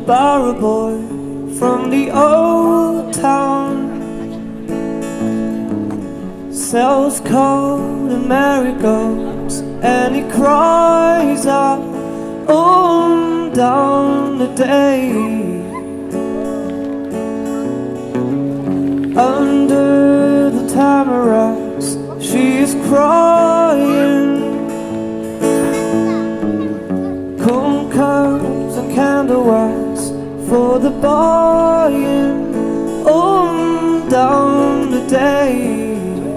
barrow boy from the old town sells coal and marigolds, and he cries out all down the day. Under the tamaracks she is crying, corn cups and candle wax for the buying all down the day.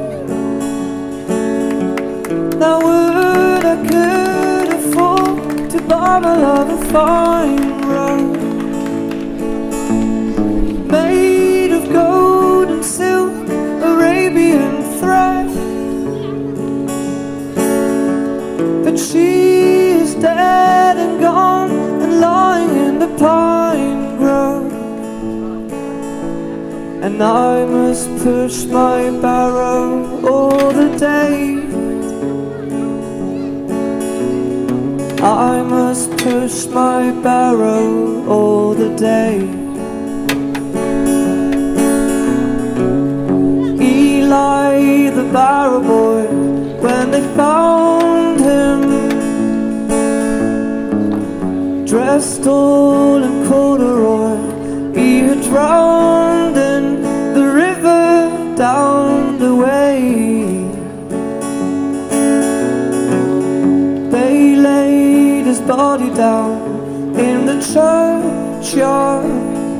Now would I could afford to buy my love a fine robe made of gold and silk, Arabian thread, but she is dead and gone and lying in the pine grove, and I must push my barrow all the day. I must push my barrow all the day. Eli the barrow boy, when they found him dressed all in corduroy, he had drowned in the river down the way. They laid his body down in the churchyard,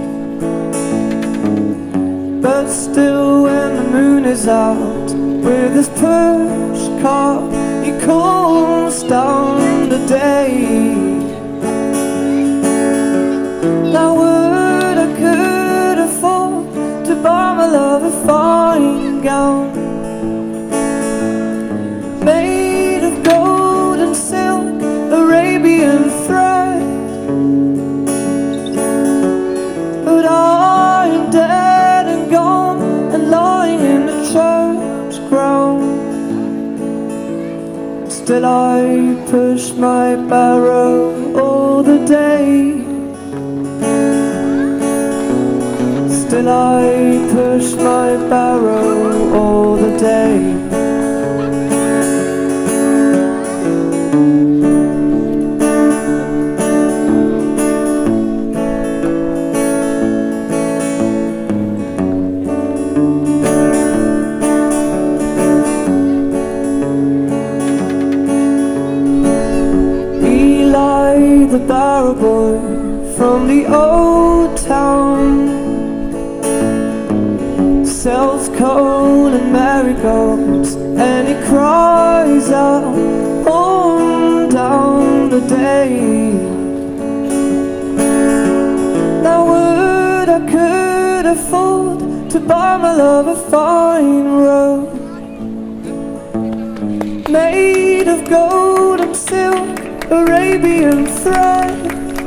but still when the moon is out with his push cart, he calls down the day. Now would I could afford to buy my love a fine gown made of gold and silk, Arabian thread, but I am dead and gone and lying in the church ground. Still I push my barrow all the day. Still I push my barrow all the day. Eli the barrow boy from the old town sells coal and marigolds, and he cries out all down the day. Now would I could afford to buy my love a fine robe made of gold and silk, Arabian thread,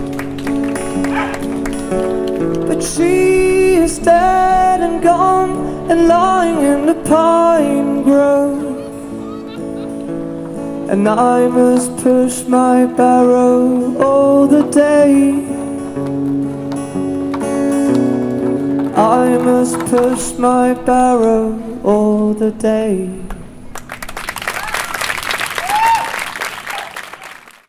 but she is dead and gone and lying in the pine grove, and I must push my barrow all the day. I must push my barrow all the day.